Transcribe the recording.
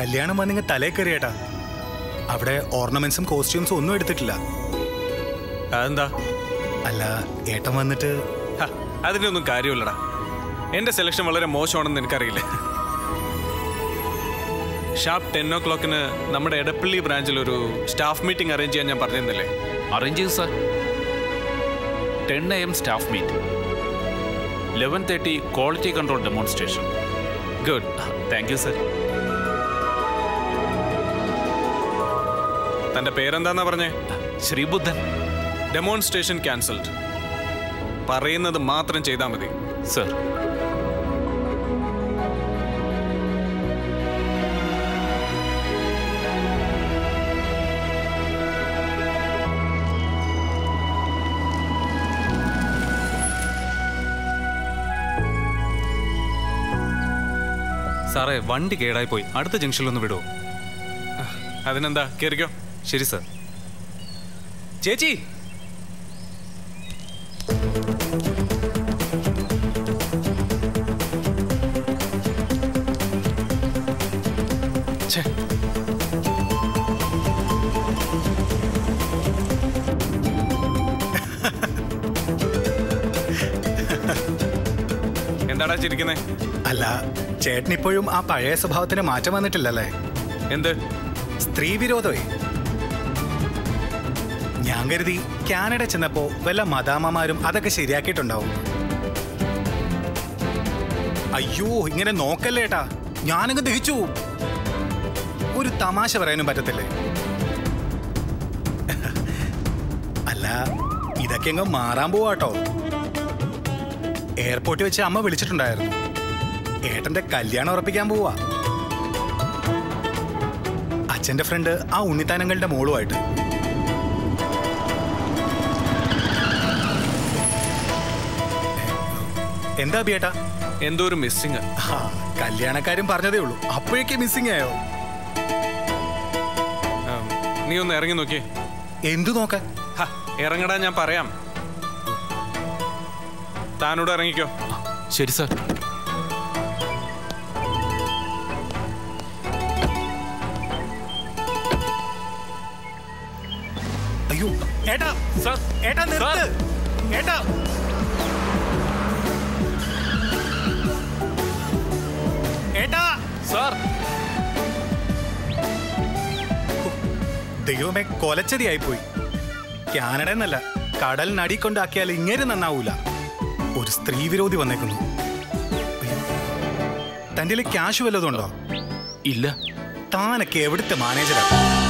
കല്യാണം വന്നിങ്ങ് തലേ കയറിയേട്ടാ. അവിടെ ഓർണമെന്റ്സും കോസ്റ്റ്യൂംസും ഒന്നും എടുത്തിട്ടില്ല. അതെന്താ? അല്ല, ഏട്ടൻ വന്നിട്ട് അതിന്റെ ഒന്നും കാര്യമില്ലടാ. എന്റെ സെലക്ഷൻ വളരെ മോശമാണെന്ന് എനിക്കറിയില്ലേ. ഷാർപ്പ് 10 o'clock നമ്മുടെ എടപ്പള്ളി ബ്രാഞ്ചിൽ ഒരു സ്റ്റാഫ് മീറ്റിംഗ് അറേഞ്ച് ചെയ്യാൻ ഞാൻ പറഞ്ഞിരുന്നില്ലേ? അറേഞ്ച് ചെയ്തു sir. 10 AM staff meet, 11:30 quality control demonstration. Good, thank you sir. തന്റെ പേരെന്താന്നാ പറഞ്ഞേ? ശ്രീബുദ്ധൻ. Demonstration cancelled. പറയുന്നത് മാത്രം ചെയ്താൽ മതി സർ. സാറേ, വണ്ടി കേടായി പോയി. അടുത്ത ജംഗ്ഷനിലൊന്ന് വിടുമോ? അതിനെന്താ, കയറിക്കോ. ശരി സാർ. ചേച്ചി, എന്താടാ ചിരിക്കുന്നേ? അല്ല, ചേട്ടനിപ്പോഴും ആ പഴയ സ്വഭാവത്തിന് മാറ്റം വന്നിട്ടില്ലല്ലേ? എന്ത്? സ്ത്രീ വിരോധമേ. ഞാൻ കരുതി കാനഡ ചെന്നപ്പോ വല്ല മദാമ്മമാരും അതൊക്കെ ശരിയാക്കിയിട്ടുണ്ടാവും. അയ്യോ, ഇങ്ങനെ നോക്കല്ലേട്ടാ, ഞാനങ്ങ് ദഹിച്ചു. ഒരു തമാശ പറയാനും പറ്റത്തില്ലേ? അല്ല, ഇതൊക്കെ അങ്ങ് മാറാൻ പോവാട്ടോ. എയർപോർട്ടിൽ വെച്ച് അമ്മ വിളിച്ചിട്ടുണ്ടായിരുന്നു. ഏട്ടന്റെ കല്യാണം ഉറപ്പിക്കാൻ പോവാ. അച്ഛന്റെ ഫ്രണ്ട് ആ ഉണ്ണിത്താനങ്ങളുടെ മോളുമായിട്ട്. എന്താ ബിയേട്ടാ? എന്തോ ഒരു മിസ്സിങ്. കല്യാണക്കാരും പറഞ്ഞതേ ഉള്ളൂ, അപ്പോഴേക്ക് മിസ്സിങ് ആയോ? നീ ഒന്ന് ഇറങ്ങി നോക്കിയേ. എന്തു നോക്കാൻ? ഇറങ്ങടാ, ഞാൻ പറയാം. താനോട് ഇറങ്ങിക്കോ. ശരി സാർ. അയ്യോ ഏട്ടാ, സാർ, ഏട്ടാ നിർത്ത്. ഏട്ടാ, ഏട്ടാ. സാർ, ദൈവമേ, കൊലച്ചതിയായിപ്പോയി. കാനഡ എന്നല്ല, കടലിനടിക്കൊണ്ടാക്കിയാൽ ഇങ്ങനെ നന്നാവൂല. ഒരു സ്ത്രീ വിരോധി വന്നേക്കുന്നു. തന്റെ ക്യാഷ് വല്ലതും ഉണ്ടോ? ഇല്ല. താനൊക്കെ എവിടുത്തെ മാനേജരാ?